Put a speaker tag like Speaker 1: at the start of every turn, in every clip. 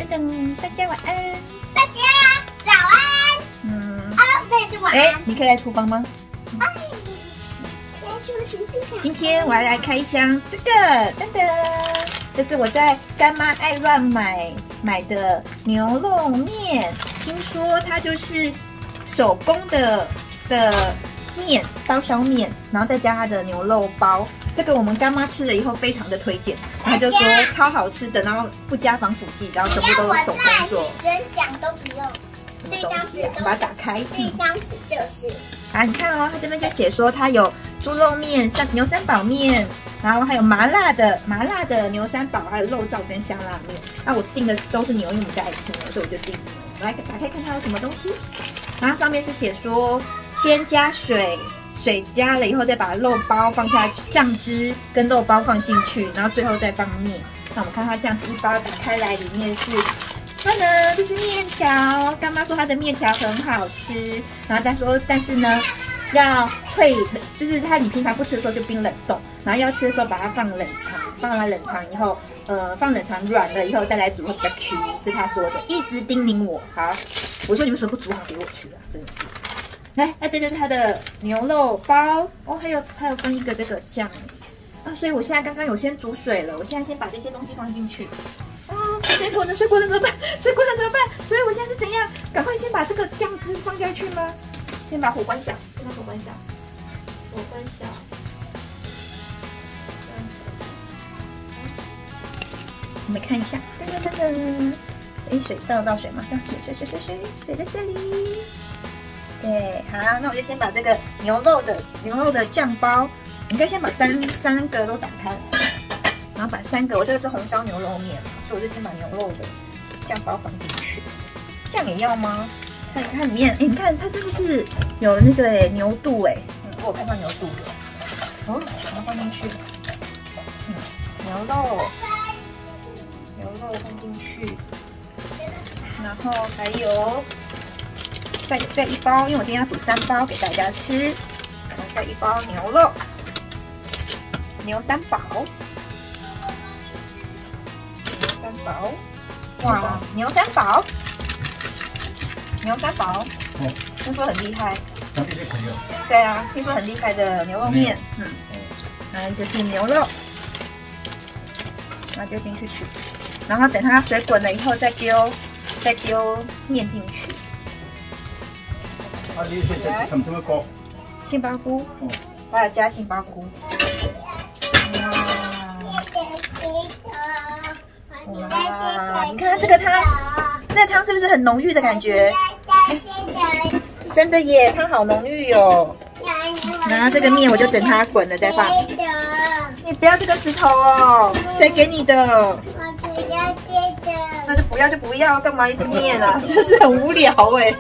Speaker 1: 噔，大家晚安。
Speaker 2: 大家早安。那也是晚安。
Speaker 1: 你可以来厨房吗？
Speaker 2: 来说只是想。
Speaker 1: 今天我要来开箱这个，噔噔，这是我在干妈爱乱买的牛肉面，听说它就是手工的面，刀削面，然后再加它的牛肉包。这个我们干妈吃了以后非常的推荐，她就说超好吃的，然后不加防腐剂，然后全部都是手工做。
Speaker 2: 女生讲都不用。这张纸
Speaker 1: 把它打开。
Speaker 2: 这张纸就是。
Speaker 1: 啊，你看哦，它这边就写说它有猪肉面、牛三宝面，然后还有麻辣的牛三宝，还有肉燥跟香辣面。那我订的都是牛，因为我们家爱吃牛，所以我就订牛。我来打开看它有什么东西。然后上面是写说，先加水加了以后再把肉包放下去，酱汁跟肉包放进去，然后最后再放面。那我们看它这样子一包打开来，里面是。它呢就是面条，干妈说它的面条很好吃，然后但是呢要退，就是你平常不吃的时候就冰冷冻，然后要吃的时候把它放冷藏，放完冷藏以后，放冷藏软了以后再来煮会比较 Q， 这是他说的，一直叮咛我。好，我说你为什么不煮好给我吃啊？真的是。来，那这就是它的牛肉包哦，还有分一个这个酱啊，所以我现在刚刚有先煮水了，我现在先把这些东西放进去。水滚了怎么办？所以我现在是怎样？赶快先把这个酱汁放下去吗？先把火关小，火关小。我们看一下，噔，水倒水嘛，水在这里。对，好，那我就先把这个牛肉的酱包，应该先把三个都打开。然后把3个，我这个是红烧牛肉面，所以我就先把牛肉的酱包放进去。酱也要吗？看它里面，你看它真的是有那个牛肚我有看到牛肚的。把它放进去。牛肉放进去，然后还有再一包，因为我今天要煮3包给大家吃，然后再一包牛肉，牛三宝。哇，牛三宝，听说很厉害。对啊，听说很厉害的牛肉面。然后就是牛肉，然后丢进去煮，然后等它水滚了以后再丢面进去。
Speaker 3: 你现在ทำ什么锅？
Speaker 1: 杏鲍菇，我要加杏鲍菇。哇，你看这个汤，这个汤是不是很浓郁的感觉？真的耶，汤好浓郁哦。然后这个面我就等它滚了再放。你不要这个石头哦，谁给你的？我不要这个。那就不要，干嘛一直念啊？真是很无聊哎。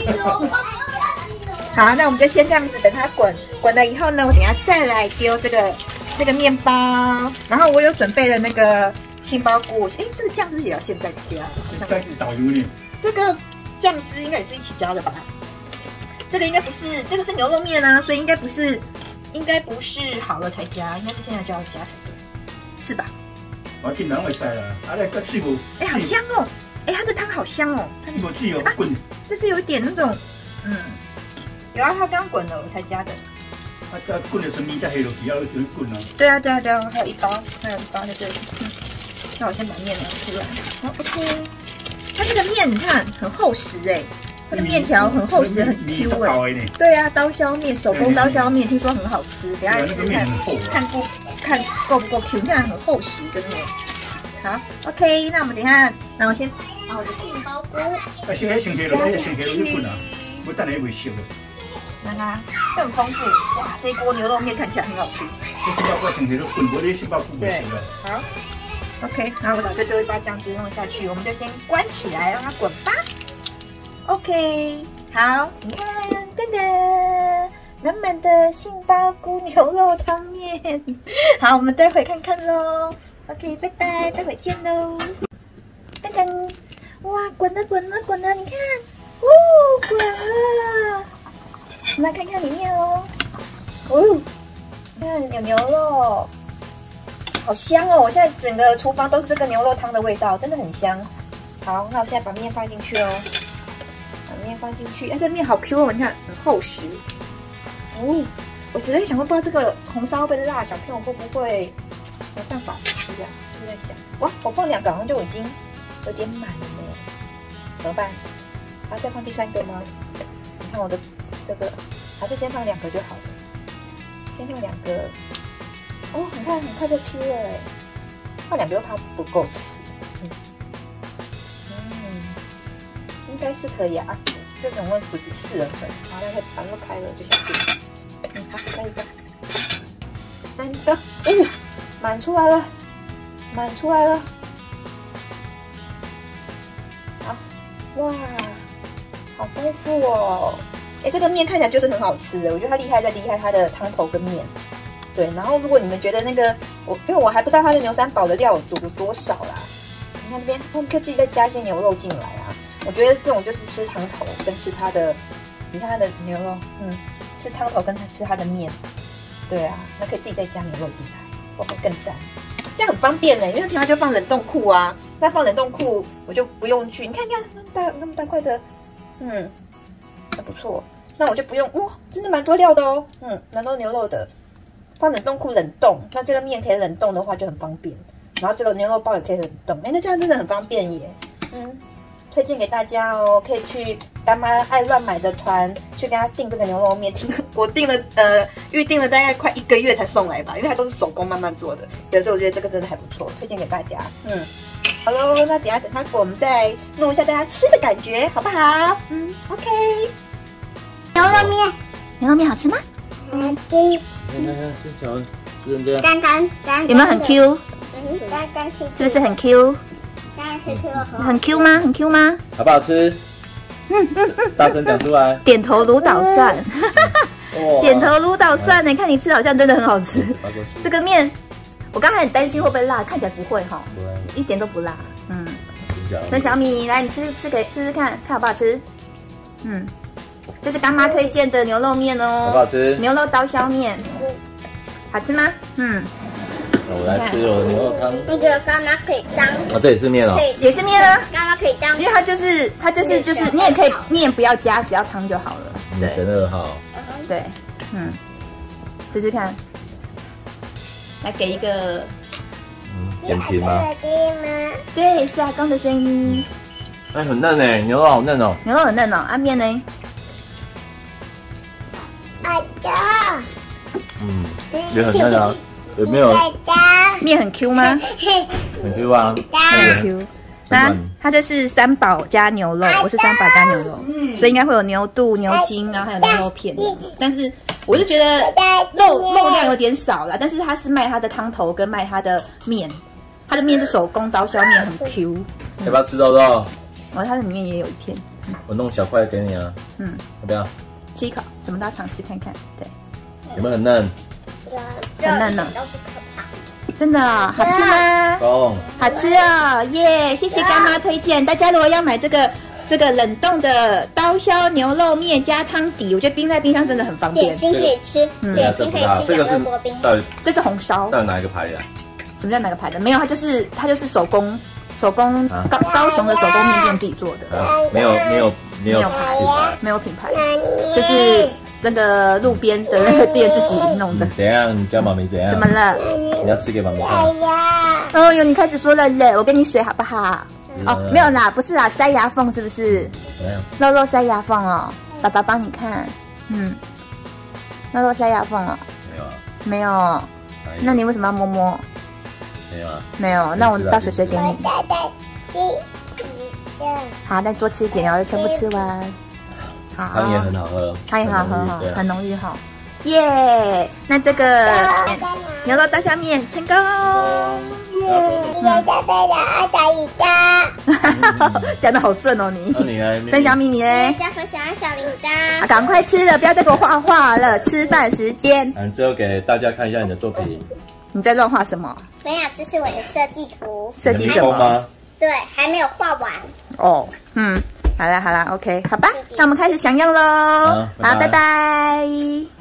Speaker 1: 好，那我们就先这样子等它滚了以后呢，我等一下再来丢这个面包，然后我有准备了那个。杏鲍菇，这个酱是不是也要现在加？好像是
Speaker 3: 导游呢。
Speaker 1: 这个酱汁应该也是一起加的吧？这个应该不是，这个是牛肉面啊，所以应该不是好了才加，应该是现在就要加才对，是吧？
Speaker 3: 我见两位晒啦，那个水母。
Speaker 1: 好香哦！它的汤好香哦。
Speaker 3: 我自有滚。
Speaker 1: 这是有一点那种，有啊，它刚滚了我才加的。
Speaker 3: 滚的时候面在黑落去，要滚啊。
Speaker 1: 对啊，还有一包在这里。那我先把面拿出来。好 ，OK。它这个面你看很厚实它的面条很厚实，很 Q 对啊，刀削面，手工刀削面，听说很好吃。等下来试看够不够 Q？ 你看很厚实，真的。好 ，OK。那我们等一下，那我先把我的杏鲍菇加进去。
Speaker 3: 我等下会熟的。
Speaker 1: 让它更丰富。哇，这一锅牛肉面看起来很好吃。
Speaker 3: 这杏鲍菇先给它滚，我的杏鲍菇不熟了。
Speaker 1: 好。OK， 然后我把这最后一包酱汁弄下去，我们就先关起来让它滚吧。OK， 好，你看，噔噔，满满的杏鲍菇牛肉汤面。好，我们待会看看咯。OK， 拜拜，待会见咯。噔噔，哇，滚了，你看，滚了。我们来看看里面哦。看有牛肉。好香哦！我现在整个厨房都是这个牛肉汤的味道，真的很香。 好，那我现在把面放进去哦，把面放进去。哎，这面好 Q 哦，你看很厚实。哦，我实在想说，不知道这个红烧会不会辣，小朋友会不会没办法吃啊？就在想，哇，我放2个好像就已经有点满了呢，怎么办？还要再放第3个吗？你看我的这个，还是先放2个就好了。先放2个。哦，很快就 Q 了哎，放2个又怕不够吃。应该是可以啊。这种问不止4人份，好，那把它开了就下去。好，再一个，3个，满出来了，满出来了。好，哇，好丰富哦！哎，这个面看起来就是很好吃的，我觉得它厉害在厉害它的汤头跟面。对，然后如果你们觉得那个因为我还不知道它的牛三宝的料有多少啦，你看这边，我们可以自己再加一些牛肉进来啊。我觉得这种就是吃汤头跟吃它的，你看它的牛肉，吃汤头跟吃它的面，对啊，那可以自己再加牛肉进来，会更赞。这样很方便嘞，因为平常就放冷冻库啊，那放冷冻库我就不用去，你看那么大块的，还不错。那我就不用，哇，真的蛮多料的哦，蛮多牛肉的，放冷冻库冷冻，那这个面可以冷冻的话就很方便，然后这个牛肉包也可以冷冻，那这样真的很方便耶，推荐给大家哦，可以去干妈爱乱买的团去跟他订这个牛肉面。我订了预定了大概快1个月才送来吧，因为它都是手工慢慢做的。有时候我觉得这个真的还不错，推荐给大家。好喽，那等它果我们再录一下大家吃的感觉，好不好？OK。
Speaker 2: 牛肉面，
Speaker 1: 牛肉面好吃吗？
Speaker 2: 好吃。
Speaker 3: 看，吃小吃人家。
Speaker 2: 刚
Speaker 1: 有没有很 Q？
Speaker 2: 刚
Speaker 1: 是不是很 Q？很 Q 吗？很 Q 吗？
Speaker 4: 好不好吃？大声讲出来。
Speaker 1: 点头如捣蒜，点头如捣蒜呢。看你吃好像真的很好吃。这个面，我刚才很担心会不会辣，看起来不会哈，一点都不辣。那小米来，你试试看好不好吃？这是干妈推荐的牛肉面哦，
Speaker 4: 好不好吃？
Speaker 1: 牛肉刀削面，好吃吗？
Speaker 4: 我来吃我的牛肉汤。
Speaker 2: 那个干妈可以当，
Speaker 4: 这也是面哦，
Speaker 1: 也是面啊。
Speaker 2: 干妈可以当，
Speaker 1: 因为它就是你也可以面不要加，只要汤就好了。
Speaker 4: 女神2号。
Speaker 1: 对，试试看，来给一个
Speaker 4: 点评吗？
Speaker 1: 对，是阿公的声音。
Speaker 4: 哎，很嫩哎，牛肉好嫩哦。
Speaker 1: 牛肉很嫩哦，面呢？
Speaker 4: 也很嫩啊。有没有
Speaker 1: 面很 Q 吗？
Speaker 4: 很 Q 啊，
Speaker 1: 很 Q。那它这是3宝加牛肉，我是3宝加牛肉，所以应该会有牛肚、牛筋，然后还有牛肉片。但是我就觉得肉量有点少啦，但是它是卖它的汤头跟卖它的面，它的面是手工刀削面，很 Q。
Speaker 4: 要不要吃肉肉？
Speaker 1: 它的里面也有一片。
Speaker 4: 我弄小块给你啊。要不要？
Speaker 1: 吃一口，什么都要尝试看看。对，
Speaker 4: 有没有很嫩？
Speaker 1: 很嫩呢，真的好吃吗？好吃哦，耶！谢谢干妈推荐，大家如果要买这个冷冻的刀削牛肉面加汤底，我觉得冰在冰箱真的很方便。
Speaker 2: 点心可以吃，点心可以吃
Speaker 4: 这个是
Speaker 1: 这是红烧，
Speaker 4: 到底哪一个牌的？
Speaker 1: 什么叫哪个牌的？没有，它就是手工高雄的手工面店自己做的，
Speaker 4: 没有
Speaker 1: 没有品牌，就是那个路边的那个店自己弄的。
Speaker 4: 怎样？你叫妈咪怎样？
Speaker 1: 怎么了？
Speaker 4: 你要吃给妈咪看。
Speaker 1: 哦哟，你开始说了嘞，我给你水好不好？哦，没有啦，不是啦，塞牙缝是不是？肉肉塞牙缝哦，爸爸帮你看。肉肉塞牙缝哦。
Speaker 4: 没有啊。
Speaker 1: 没有。那你为什么要摸摸？
Speaker 4: 没有啊。没
Speaker 1: 有，那我倒水给你。好，再多吃一点，然后全部吃完。好，
Speaker 4: 汤也很好喝，
Speaker 1: 汤也很好喝哈，很浓郁哈。耶，那这个牛肉刀削面成功，耶！讲得好顺哦你。
Speaker 4: 那你来，
Speaker 1: 孙小米你嘞？
Speaker 2: 大家分享小铃铛。
Speaker 1: 赶快吃了，不要再给我画画了，吃饭时间。
Speaker 4: 最后给大家看一下你的作品。
Speaker 1: 你在乱画什么？
Speaker 2: 没有，这是我的设计图。
Speaker 1: 设计什么？
Speaker 2: 对，还没有画完。
Speaker 1: 哦，好啦 ，OK， 好吧，那我们开始享用喽。好，拜拜。